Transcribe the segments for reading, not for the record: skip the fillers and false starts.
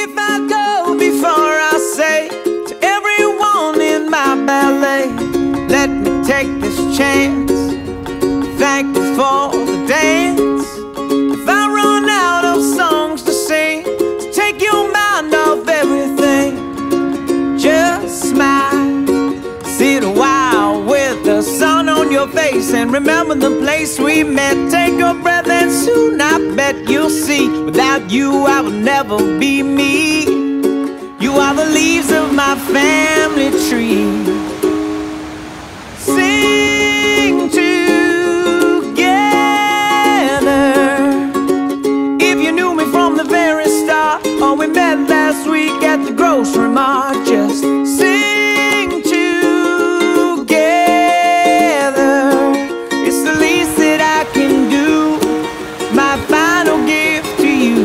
If I go before I say to everyone in my ballet, let me take this chance, thank you for the dance. If I run out of songs to sing, to take your mind off everything, just smile, sit a while with the sun on your face, and remember the place we met. Take a breath and soon I bet you'll see, without you I would never be me. You are the leaves of my family tree. Sing together. If you knew me from the very start, or we met last week at the grocery mart, just sing together. It's the least that I can do, my final gift to you.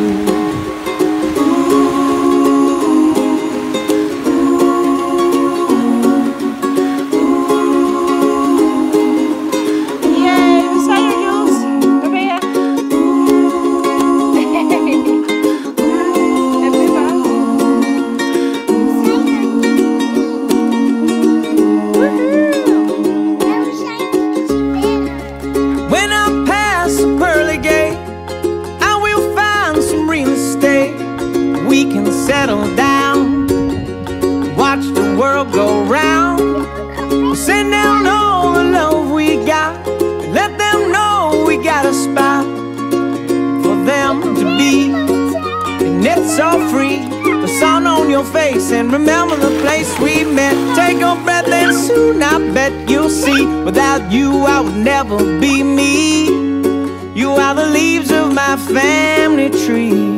When I pass the pearly gate, I will find some real estate. We can settle down, watch the world go round. Send down all the love we got, and let them know we got a spot for them to be. And it's all free, the sun on your face, and remember the place we met. Take a breath and soon I bet you'll see, without you I would never be me. You are the leaves of my family tree.